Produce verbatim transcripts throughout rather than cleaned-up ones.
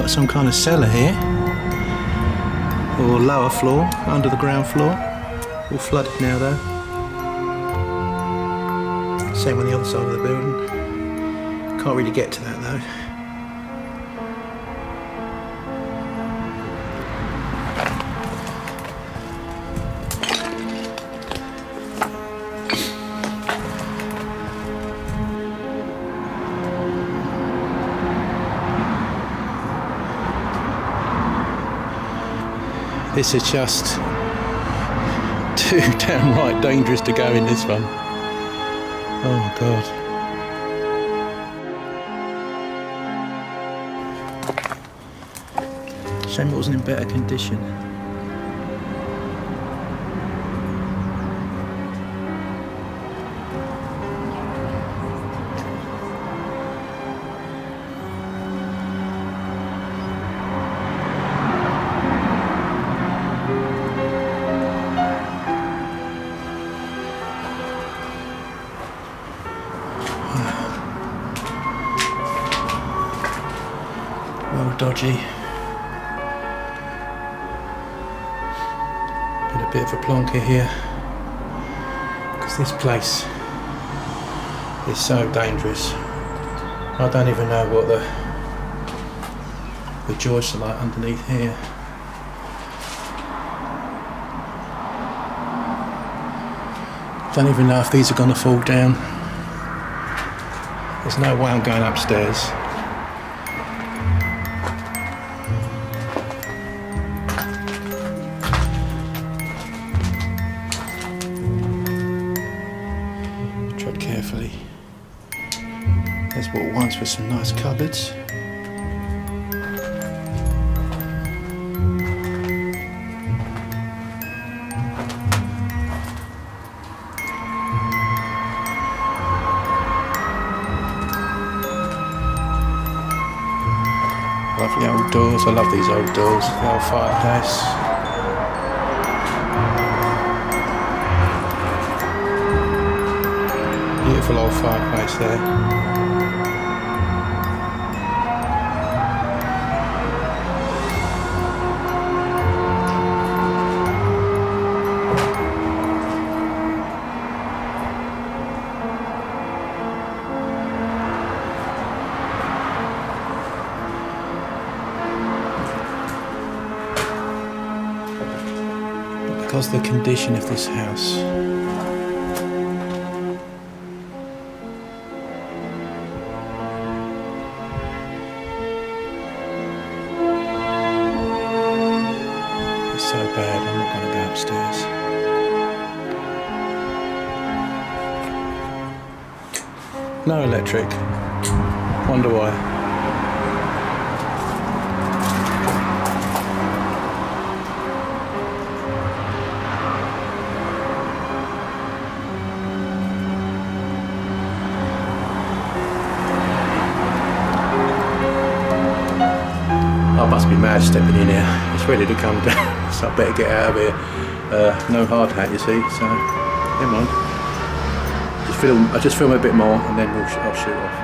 some kind of cellar here, or lower floor, under the ground floor. All flooded now though. Same on the other side of the building. Can't really get to that though. This is just too downright dangerous to go in this one. Oh my God. Shame it wasn't in better condition. Well dodgy. Been a bit of a plonker here, because this place is so dangerous. I don't even know what the the joists are like underneath here. Don't even know if these are going to fall down. There's no way I'm going upstairs. Tread carefully. There's what once were some nice cupboards. Lovely old doors. I love these old doors. The old fireplace. Beautiful old fireplace there. Because of the condition of this house, it's so bad, I'm not going to go upstairs. No electric. Wonder why. I must be mad stepping in here. It's ready to come down, so I better get out of here. Uh, no hard hat, you see, so never mind. Just film, I'll just film a bit more and then we'll sh I'll shoot off.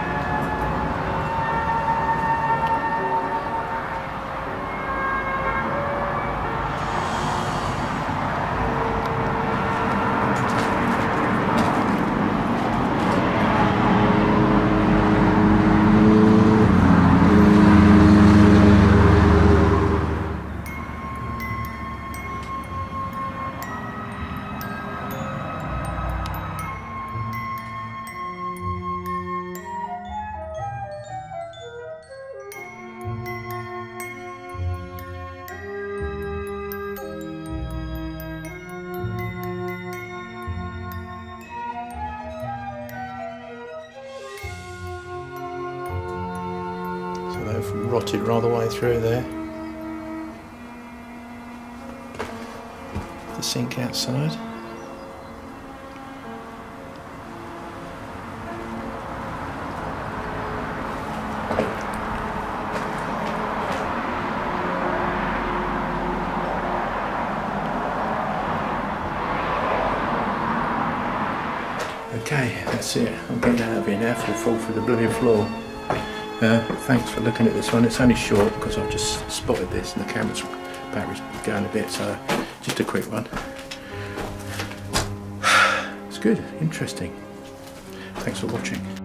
They've rotted right the way through there. The sink outside. Okay, that's it. I'm getting out of here now for the fall through the blooming floor. Uh, thanks for looking at this one. It's only short because I've just spotted this and the camera's battery's going a bit, so just a quick one. It's good, interesting. Thanks for watching.